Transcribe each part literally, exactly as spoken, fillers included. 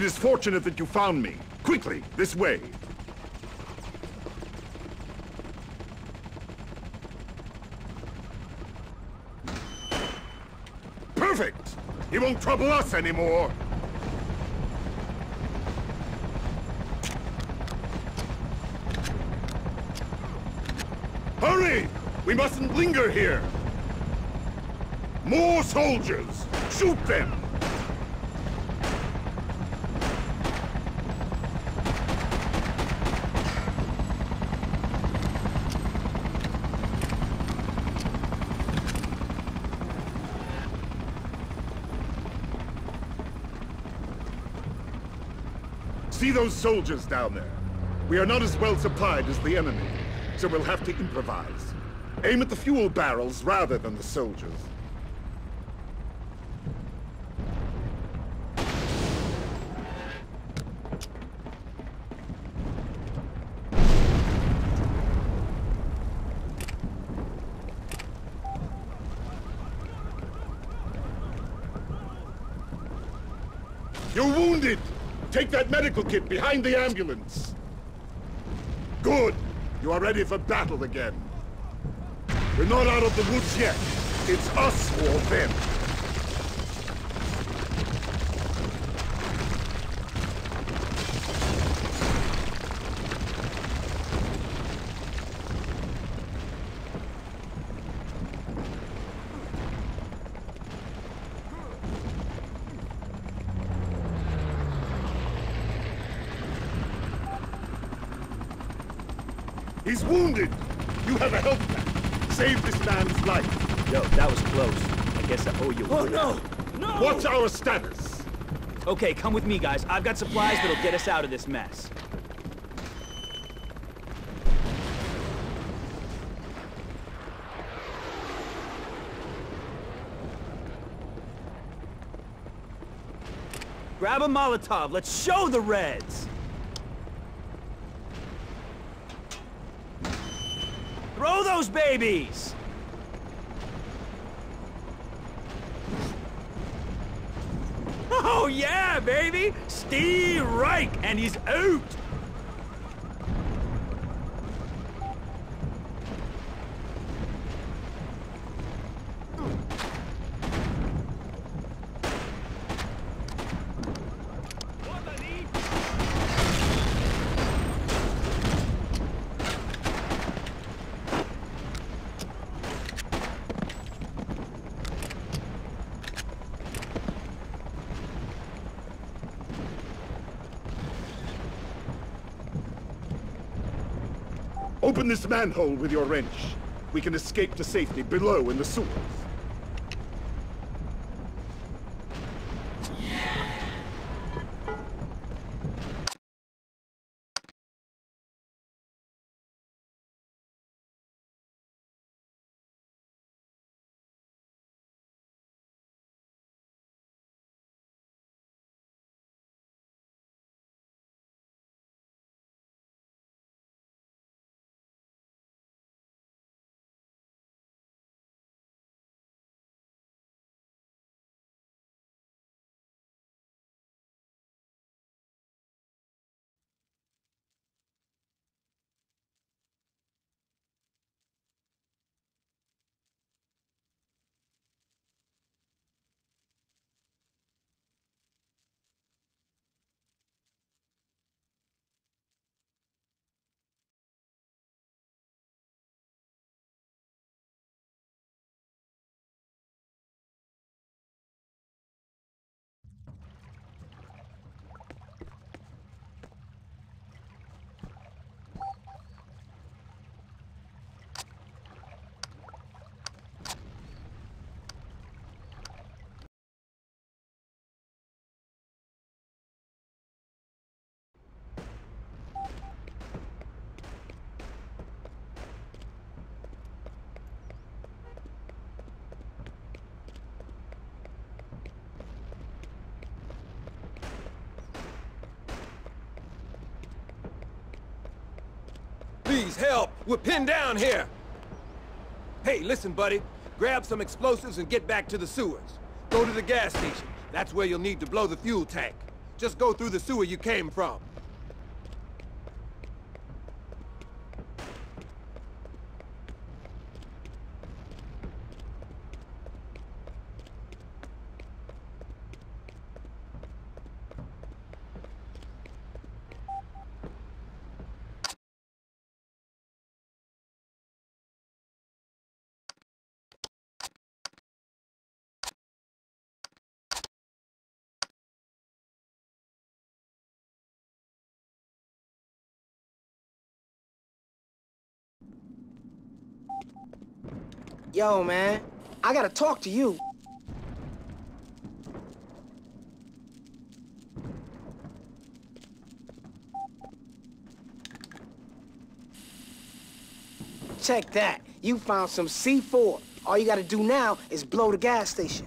It is fortunate that you found me. Quickly, this way. Perfect! He won't trouble us anymore. Hurry! We mustn't linger here! More soldiers! Shoot them! See those soldiers down there? We are not as well supplied as the enemy, so we'll have to improvise. Aim at the fuel barrels rather than the soldiers. You're wounded! Take that medical kit behind the ambulance! Good! You are ready for battle again. We're not out of the woods yet. It's us or them. He's wounded! You have a health pack. Save this man's life. Yo, that was close. I guess I owe you. Oh, no! No! What's our status? Okay, come with me, guys. I've got supplies that'll get us out of this mess. Grab a Molotov. Let's show the Reds! Throw those babies! Oh yeah, baby! Steve Reich, and he's out! Open this manhole with your wrench. We can escape to safety below in the sewers. Please, help! We're pinned down here! Hey, listen, buddy. Grab some explosives and get back to the sewers. Go to the gas station. That's where you'll need to blow the fuel tank. Just go through the sewer you came from. Yo, man, I gotta talk to you. Check that. You found some C four. All you gotta do now is blow the gas station.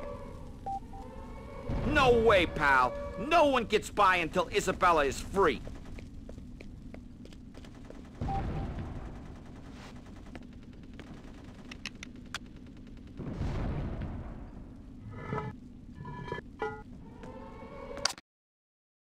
No way, pal. No one gets by until Isabella is free.